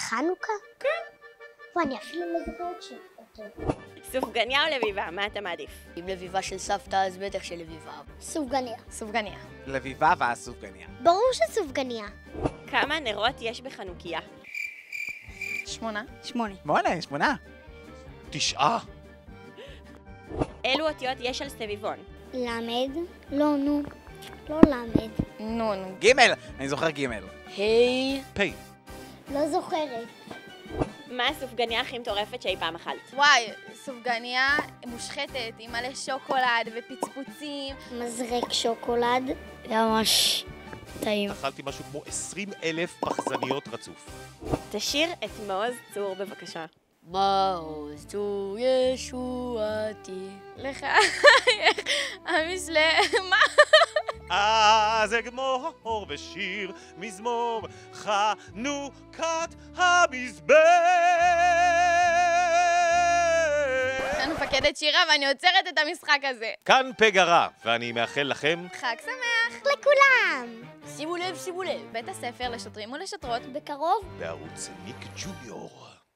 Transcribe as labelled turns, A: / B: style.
A: חנוכה? כן. ואני אפילו לא זוכרת אותו.
B: סופגניה או לביבה? מה אתה מעדיף?
C: אם לביבה של סבתא, אז בטח של לביבה.
A: סופגניה.
D: סופגניה.
E: לביבה ואז סופגניה.
A: ברור שסופגניה.
B: כמה נרות יש בחנוכיה?
D: 8.
C: 8.
E: 8.
F: 9.
B: אילו אותיות יש על סביבון?
A: למד? לא, נו. לא למד.
D: נון.
E: ג' אני זוכר ג'.
C: היי.
F: פ'.
A: לא זוכרת.
B: מה הסופגניה הכי מטורפת שאי פעם אכלת?
D: וואי, סופגניה מושחתת עם מלא שוקולד ופצפוצים.
A: מזרק שוקולד.
C: זה ממש טעים.
F: אכלתי משהו כמו 20,000 פחזניות רצוף.
B: תשיר את מעוז צור בבקשה.
C: מעוז צור ישועתי.
D: לחייך, המשלמה.
F: אז אגמור בשיר מזמור חנוכת המזבח.
D: אני מפקדת שירה ואני עוצרת את המשחק הזה.
F: כאן פגרה, ואני מאחל לכם
D: חג שמח.
A: לכולם.
C: שימו לב, שימו לב.
D: בית הספר לשוטרים ולשוטרות
A: בקרוב.
F: בערוץ ניק ג'וניור.